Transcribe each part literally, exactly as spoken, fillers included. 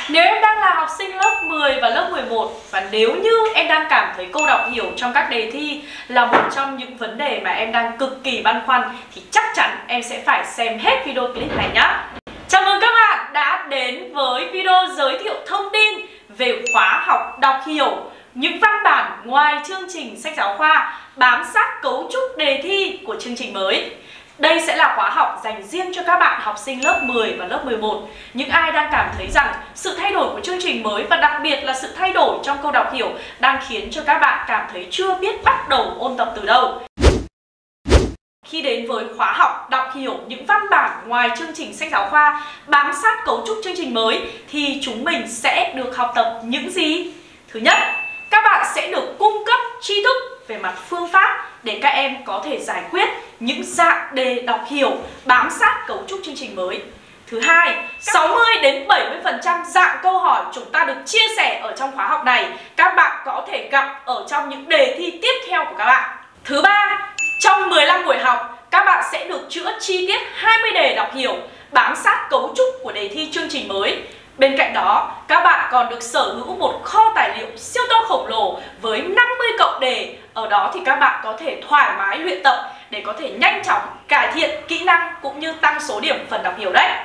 Nếu em đang là học sinh lớp mười và lớp mười một và nếu như em đang cảm thấy câu đọc hiểu trong các đề thi là một trong những vấn đề mà em đang cực kỳ băn khoăn thì chắc chắn em sẽ phải xem hết video clip này nhé. Chào mừng các bạn đã đến với video giới thiệu thông tin về khóa học đọc hiểu những văn bản ngoài chương trình sách giáo khoa bám sát cấu trúc đề thi của chương trình mới. Đây sẽ là khóa học dành riêng cho các bạn học sinh lớp mười và lớp mười một. Những ai đang cảm thấy rằng sự thay đổi của chương trình mới và đặc biệt là sự thay đổi trong câu đọc hiểu đang khiến cho các bạn cảm thấy chưa biết bắt đầu ôn tập từ đâu. Khi đến với khóa học đọc hiểu những văn bản ngoài chương trình sách giáo khoa bám sát cấu trúc chương trình mới thì chúng mình sẽ được học tập những gì? Thứ nhất, các bạn sẽ được cung cấp tri thức về mặt phương pháp để các em có thể giải quyết những dạng đề đọc hiểu bám sát cấu trúc chương trình mới. Thứ hai, sáu mươi đến bảy mươi phần trăm dạng câu hỏi chúng ta được chia sẻ ở trong khóa học này các bạn có thể gặp ở trong những đề thi tiếp theo của các bạn. Thứ ba, trong mười lăm buổi học, các bạn sẽ được chữa chi tiết hai mươi đề đọc hiểu bám sát cấu trúc của đề thi chương trình mới. Bên cạnh đó, các bạn còn được sở hữu một kho tài liệu siêu to khổng lồ với năm mươi cộng đề. Ở đó thì các bạn có thể thoải mái luyện tập để có thể nhanh chóng cải thiện kỹ năng cũng như tăng số điểm phần đọc hiểu đấy.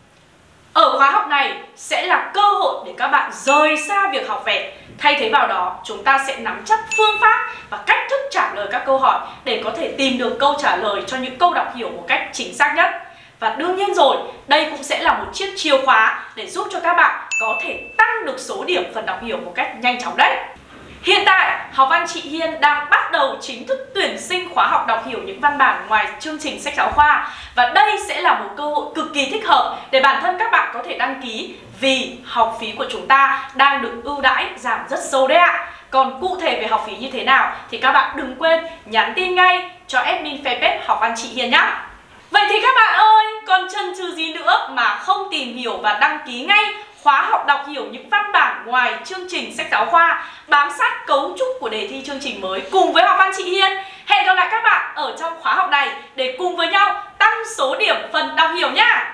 Ở khóa học này sẽ là cơ hội để các bạn rời xa việc học vẽ. Thay thế vào đó, chúng ta sẽ nắm chắc phương pháp và cách thức trả lời các câu hỏi để có thể tìm được câu trả lời cho những câu đọc hiểu một cách chính xác nhất. Và đương nhiên rồi, đây cũng sẽ là một chiếc chìa khóa để giúp cho các bạn có thể tăng được số điểm phần đọc hiểu một cách nhanh chóng đấy. Hiện tại, Học Văn Chị Hiên đang bắt đầu chính thức tuyển sinh khóa học đọc hiểu những văn bản ngoài chương trình sách giáo khoa. Và đây sẽ là một cơ hội cực kỳ thích hợp để bản thân các bạn có thể đăng ký vì học phí của chúng ta đang được ưu đãi giảm rất sâu đấy ạ. Còn cụ thể về học phí như thế nào thì các bạn đừng quên nhắn tin ngay cho admin fanpage Học Văn Chị Hiên nhé. Vậy thì các bạn ơi, còn chần chừ gì nữa mà không tìm hiểu và đăng ký ngay khóa học đọc hiểu những văn bản ngoài chương trình sách giáo khoa bám sát cấu trúc của đề thi chương trình mới cùng với Học Văn Chị Hiên. Hẹn gặp lại các bạn ở trong khóa học này để cùng với nhau tăng số điểm phần đọc hiểu nhé.